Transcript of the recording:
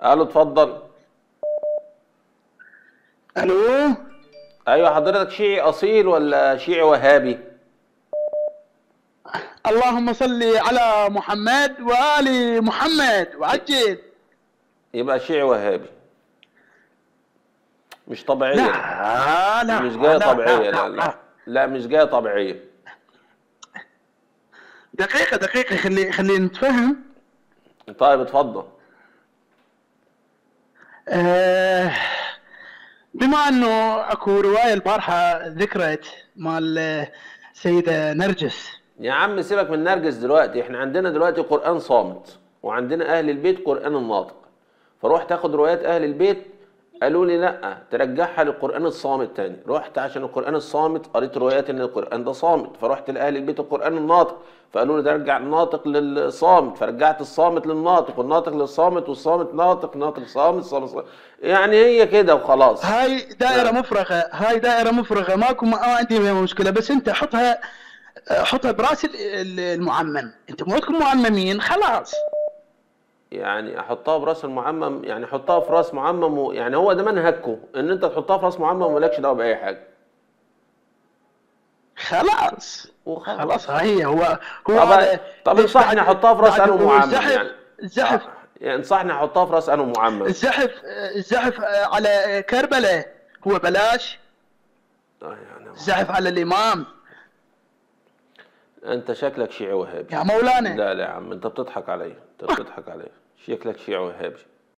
الو اتفضل. الو. ايوه حضرتك شيعي اصيل ولا شيعي وهابي؟ اللهم صل على محمد وآل محمد وعجل. يبقى شيعي وهابي. مش طبيعيه. لا لا مش جايه لا لا طبيعيه، لا لا لا. لا. لا مش جايه طبيعيه. دقيقة دقيقة، خلينا نتفهم. طيب اتفضل. آه بما انه اكو رواية البارحة ذكرت مال سيدة نرجس. يا عم سيبك من نرجس دلوقتي، احنا عندنا دلوقتي قرآن صامت وعندنا أهل البيت قرآن الناطق. فروح تاخد روايات أهل البيت، قالوا لي لا ترجعها للقرآن الصامت تاني. رحت عشان القرآن الصامت قريت روايات ان القرآن ده صامت، فرحت لأهل البيت القرآن الناطق فقالوا لي ده رجع الناطق للصامت، فرجعت الصامت للناطق والناطق للصامت والصامت ناطق ناطق صامت صامت صامت. يعني هي كده وخلاص. هاي دائرة مفرغة، هاي دائرة مفرغة، ما عندي فيها مشكلة، بس انت حطها براس المعمم، انت مو تكون معممين خلاص. يعني احطها براس المعمم، يعني احطها في راس معمم يعني هو ده منهجكم ان انت تحطها في راس معمم ومالكش دعوه باي حاجه. خلاص خلاص، وخلاص. هي هو طب هذا. طب ليش انصحني احطها في راس بعد انه معمم الزحف؟ يعني. الزحف يعني انصحني احطها في راس انه معمم. الزحف على كربلاء هو بلاش. يعني الزحف على الامام انت شكلك شيعي وهابي. يا مولانا. لا لا يا عم انت بتضحك عليا، انت بتضحك عليا. شكلك شيعي وهابي.